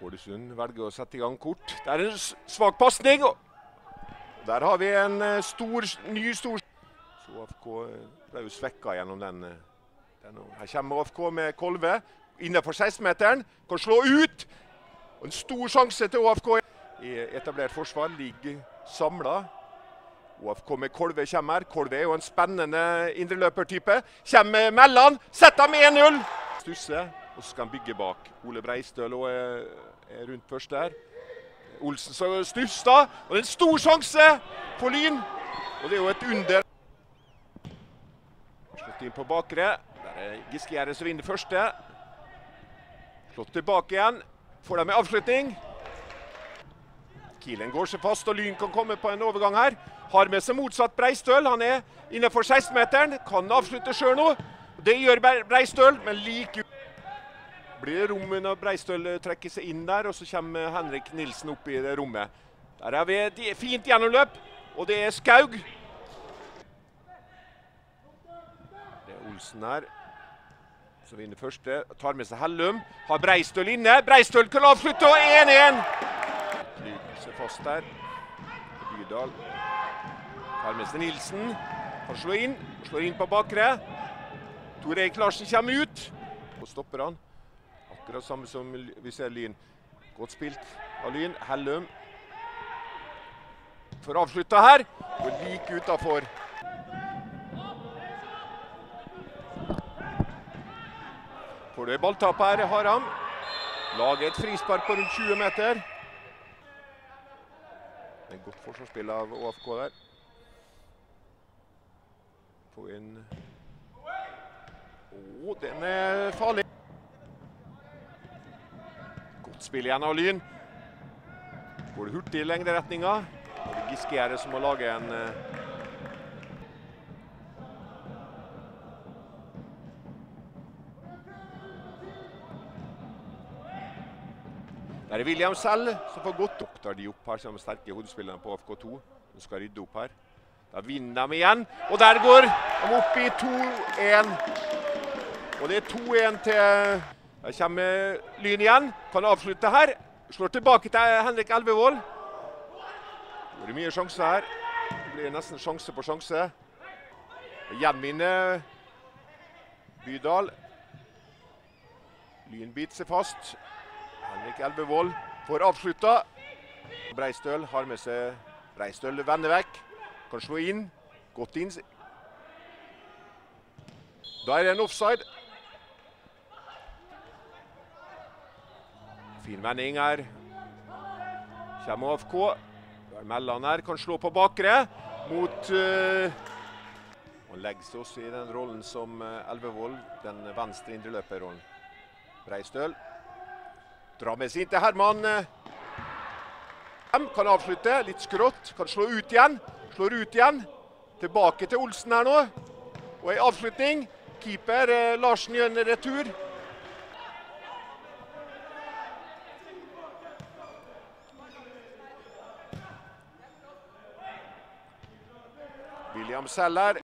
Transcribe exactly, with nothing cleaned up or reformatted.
Ålesund velger å sette i gang kort. Det er en svak pasning. Der har vi en stor, ny stor... Så A F K ble jo svekket gjennom den. den. Her kommer A F K med Kolve. Innenfor seksten-meteren. Kan slå ut. Og en stor sjanse til A F K. I etablert forsvar ligger samlet. A F K med Kolve kommer her. Kolve er jo en spennende indreløpertype. Kommer mellom. Setter med en null. Stusse. Og så skal han bygge bak. Ole Breistøl er, er rundt først der. Olsen så Stufstad. Og det er en stor sjanse for Lyn. Og det er jo et under. Slått inn på bakre. Der er Giskjære som vinner første. Slått tilbake igjen. Får de med avslutning. Kielen går seg fast, og Lyn kan komme på en overgang her. Har med seg motsatt Breistøl. Han er innenfor seksten-meteren. Kan avslutte selv nå. Det gjør Breistøl, men like ut. Blir det rom når Breistøl trekker seg inn der, og så kommer Henrik Nilsen opp i det rommet. Der har vi et fint gjennomløp, og det er Skaug. Det er Olsen her, som vinner første. Tar med seg Hellum, har Breistøl inne. Breistøl kan avslutte, og en en! Lyder seg fast der. Bydal. Tar med seg Nilsen. Han slår inn, slår inn på bakre. Tor Eik Larsen kommer ut, og stopper han. Akkurat samme som vi ser Lyn. Godt spilt av Lyn. Hellum. For avsluttet her. Og like utenfor. Får du balltap her, har han. Lager et frispark på rundt tjue meter. En godt forsvarsspill av A F K der. Få inn... Åh, den er farlig. Spill igjen av Lyn. Går det hurtig i lengderetninga. Og det er Giskjære som må lage en... Der er William selv som får godt opp. Der de opp her som sterke hodespillerne på A F K to. De skal rydde opp her. Da vinner de igjen. Og der går de opp i to en. Og det er to en til... Der kommer Lyn igjen, kan avslutte her. Slår tilbake til Henrik Elvevold. Det blir mye sjanse her. Det blir nesten sjanse på sjanse. Gjenvinner Bydal. Lyn biter seg fast. Henrik Elvevold får avslutta. Breistøl har med seg Breistøl vender vekk. Kan slå inn. Godt inn. Da er det en offside. Fin vending her. Kommer A F K. Mellom her kan slå på bakre. Mot... Uh, og legger seg også i den rollen som uh, Elvevold. Den venstre indreløperrollen. Breistøl. Drar med seg inn til Herman. Uh, kan avslutte. Litt skrått. Kan slå ut igjen. Slår ut igjen. Tilbake til Olsen her nå. Og en avslutning. Keeper uh, Larsen gjør en retur. William Seller.